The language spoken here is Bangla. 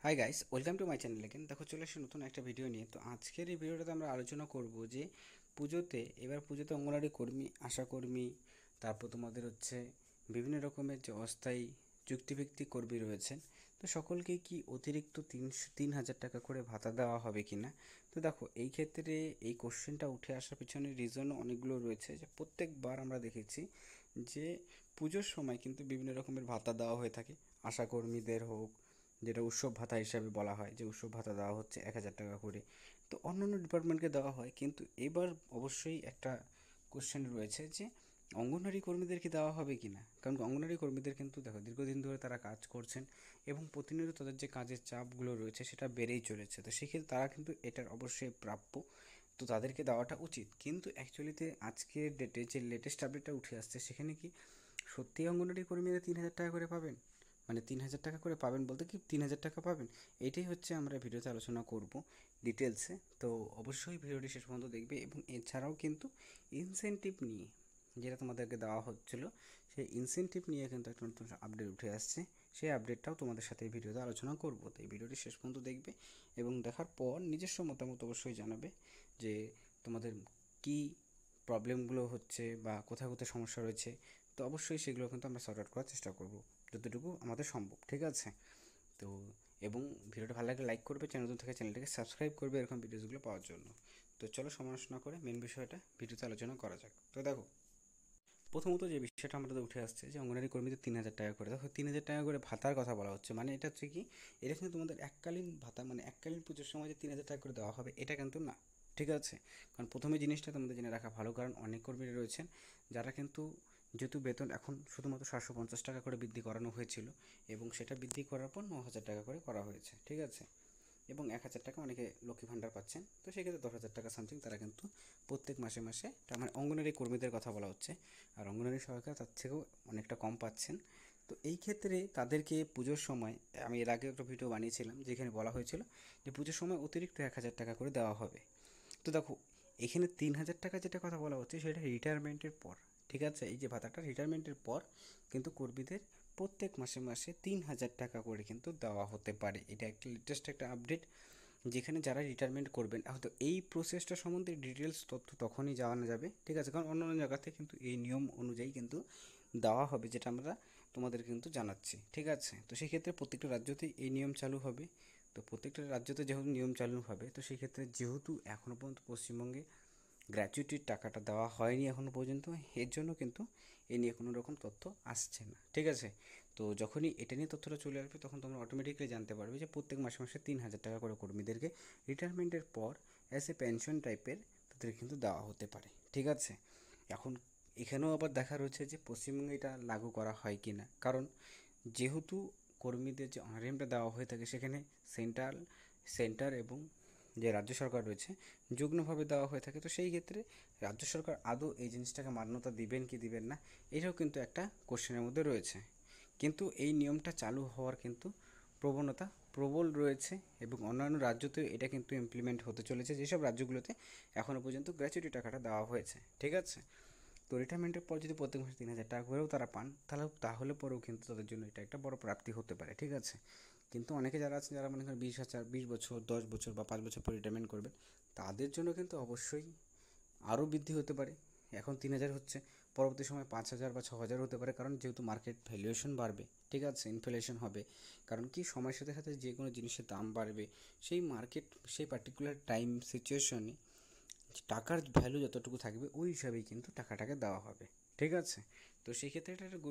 High guys, welcome to my channel. Again দেখো চলে এসে নতুন একটা ভিডিও নিয়ে। তো আজকের এই ভিডিওটাতে আমরা আলোচনা করব যে পুজোতে অঙ্গনওয়াড়ি কর্মী, আশাকর্মী, তারপর তোমাদের হচ্ছে বিভিন্ন রকমের যে অস্থায়ী চুক্তিভিত্তিক কর্মী রয়েছেন, তো সকলকে কি অতিরিক্ত 3,000 টাকা করে ভাতা দেওয়া হবে কি না। তো দেখো এই ক্ষেত্রে এই কোশ্চেনটা উঠে আসার পিছনে রিজনও অনেকগুলো রয়েছে। যে প্রত্যেকবার আমরা দেখেছি যে পুজোর সময় কিন্তু বিভিন্ন রকমের ভাতা দেওয়া হয়ে থাকে। আশাকর্মীদের হোক, যেটা উৎসব ভাতা হিসাবে বলা হয়, যে উৎসব ভাতা দেওয়া হচ্ছে 1,000 টাকা করে। তো অন্যান্য ডিপার্টমেন্টকে দেওয়া হয়, কিন্তু এবার অবশ্যই একটা কোশ্চেন রয়েছে যে অঙ্গনওয়াড়ি কর্মীদেরকে দেওয়া হবে কি না। কারণ অঙ্গনওয়াড়ি কর্মীদের কিন্তু দেখো দীর্ঘদিন ধরে তারা কাজ করছেন এবং প্রতিনিয়ত তাদের যে কাজের চাপগুলো রয়েছে সেটা বেড়েই চলেছে। তো সেক্ষেত্রে তারা কিন্তু এটার অবশ্যই প্রাপ্য, তো তাদেরকে দেওয়াটা উচিত। কিন্তু অ্যাকচুয়ালিতে আজকের ডেটে যে লেটেস্ট আপডেটটা উঠে আসছে, সেখানে কি সত্যিই অঙ্গনওয়াড়ি কর্মীরা 3,000 টাকা করে পাবেন? মানে 3,000 টাকা করে পাবেন বলতে কি 3,000 টাকা পাবেন, এটাই হচ্ছে আমরা ভিডিওতে আলোচনা করব ডিটেলসে। তো অবশ্যই ভিডিওটি শেষ পর্যন্ত দেখবে। এবং এছাড়াও কিন্তু ইনসেনটিভ নিয়ে, যেটা তোমাদেরকে দেওয়া হচ্ছিলো, সেই ইনসেনটিভ নিয়ে কিন্তু একটা নতুন আপডেট উঠে আসছে। সেই আপডেটটাও তোমাদের সাথে এই ভিডিওতে আলোচনা করব। তো এই ভিডিওটি শেষ পর্যন্ত দেখবে এবং দেখার পর নিজস্ব মতামত অবশ্যই জানাবে যে তোমাদের কী প্রবলেমগুলো হচ্ছে বা কোথায় কোথায় সমস্যা রয়েছে। তো অবশ্যই সেগুলো কিন্তু আমরা সর্ট আউট করার চেষ্টা করব যতটুকু আমাদের সম্ভব, ঠিক আছে? তো এবং ভিডিওটা ভালো লাগলে লাইক করবে, চ্যানেল নতুন থেকে চ্যানেলটাকে সাবস্ক্রাইব করবে এরকম ভিডিওসগুলো পাওয়ার জন্য। তো চলো সমালোচনা করে মেন বিষয়টা ভিডিওতে আলোচনা করা যাক। তো দেখো প্রথমত যে বিষয়টা আমাদের উঠে আসছে যে অঙ্গনারী কর্মীদের 3,000 টাকা করে, দেখো 3,000 টাকা করে ভাতার কথা বলা হচ্ছে। মানে এটা হচ্ছে কি, এটা কিন্তু তোমাদের এককালীন ভাতা, মানে এককালীন পুজোর সময় যে 3,000 টাকা করে দেওয়া হবে এটা কিন্তু না, ঠিক আছে? কারণ প্রথমে জিনিসটা তোমাদের জেনে রাখা ভালো, কারণ অনেক কর্মী রয়েছেন যারা কিন্তু, যেহেতু বেতন এখন শুধুমাত্র 750 টাকা করে বৃদ্ধি করানো হয়েছিল এবং সেটা বৃদ্ধি করার পর 9,000 টাকা করে করা হয়েছে, ঠিক আছে? এবং 1,000 টাকা অনেকে লক্ষ্মী ভাণ্ডার পাচ্ছেন। তো সেক্ষেত্রে 10,000 টাকা সামথিং তারা কিন্তু প্রত্যেক মাসে মাসে, তার মানে অঙ্গনারী কর্মীদের কথা বলা হচ্ছে। আর অঙ্গনারী সহায়িকা তার থেকেও অনেকটা কম পাচ্ছেন। তো এই ক্ষেত্রে তাদেরকে পুজোর সময়, আমি এর আগে একটা ভিডিও বানিয়েছিলাম যেখানে বলা হয়েছিল যে পুজোর সময় অতিরিক্ত 1,000 টাকা করে দেওয়া হবে। তো দেখো এখানে 3,000 টাকা যেটা কথা বলা হচ্ছে সেটা রিটায়ারমেন্টের পর, ঠিক আছে? এই যে ভাতাটা রিটায়ারমেন্টের পর কিন্তু কর্মীদের প্রত্যেক মাসে মাসে 3,000 টাকা করে কিন্তু দেওয়া হতে পারে। এটা একটা লেটেস্ট একটা আপডেট, যেখানে যারা রিটায়ারমেন্ট করবেন। হয়তো এই প্রসেসটা সম্বন্ধে ডিটেলস তথ্য তখনই জানা যাবে, ঠিক আছে? কারণ অন্য অন্য জায়গাতে কিন্তু এই নিয়ম অনুযায়ী কিন্তু দেওয়া হবে, যেটা আমরা তোমাদের কিন্তু জানাচ্ছি, ঠিক আছে? তো সেক্ষেত্রে প্রত্যেকটা রাজ্যতেই এই নিয়ম চালু হবে। তো প্রত্যেকটা রাজ্যতে যেহেতু নিয়ম চালু হবে, তো সেক্ষেত্রে যেহেতু এখনও পর্যন্ত পশ্চিমবঙ্গে গ্র্যাচুইটির টাকাটা দেওয়া হয়নি এখনও পর্যন্ত, এর জন্য কিন্তু এ নিয়ে কোনো রকম তথ্য আসছে না, ঠিক আছে? তো যখনই এটা নিয়ে তথ্যটা চলে আসবে তখন তোমরা অটোমেটিক্যালি জানতে পারবে যে প্রত্যেক মাসে মাসে 3,000 টাকা করে কর্মীদেরকে রিটায়ারমেন্টের পর অ্যাজ এ পেনশন টাইপের তাদের কিন্তু দেওয়া হতে পারে, ঠিক আছে? এখন এখানেও আবার দেখা রয়েছে যে পশ্চিমবঙ্গে এটা লাগু করা হয় কি না। কারণ যেহেতু কর্মীদের যে অনারিয়ামটা দেওয়া হয়ে থাকে সেখানে সেন্টার এবং যে রাজ্য সরকার রয়েছে যুগ্মভাবে দেওয়া হয়ে থাকে। তো সেই ক্ষেত্রে রাজ্য সরকার আদৌ এই জিনিসটাকে মান্যতা দিবেন কি দিবেন না, এটাও কিন্তু একটা কোশ্চেনের মধ্যে রয়েছে। কিন্তু এই নিয়মটা চালু হওয়ার কিন্তু প্রবণতা প্রবল রয়েছে এবং অন্যান্য রাজ্যতেও এটা কিন্তু ইমপ্লিমেন্ট হতে চলেছে, যেসব রাজ্যগুলোতে এখনও পর্যন্ত গ্র্যাচুইটি টাকাটা দেওয়া হয়েছে, ঠিক আছে? তো রিটায়ারমেন্টের পর যদি প্রত্যেক মাসে 3,000 টাকা করেও তারা পান, তাহলে পরেও কিন্তু তাদের জন্য এটা একটা বড় প্রাপ্তি হতে পারে, ঠিক আছে? কিন্তু অনেকে যারা আছেন, যারা মনে করেন 20 বছর 10 বছর বা 5 বছর পর রিটায়ারমেন্ট করবেন, তাদের জন্য কিন্তু অবশ্যই আরও বৃদ্ধি হতে পারে। এখন 3,000 হচ্ছে, পরবর্তী সময় 5,000 বা 6,000 হতে পারে, কারণ যেহেতু মার্কেট ভ্যালুয়েশন বাড়বে, ঠিক আছে? ইনফ্লেশন হবে। কারণ কি, সময়ের সাথে সাথে যে কোনো জিনিসের দাম বাড়বে, সেই মার্কেট সেই পার্টিকুলার টাইম সিচুয়েশনে টাকার ভ্যালু যতটুকু থাকবে ওই হিসাবেই কিন্তু টাকাটাকে দেওয়া হবে, ঠিক আছে? তো সেই ক্ষেত্রে এটা একটা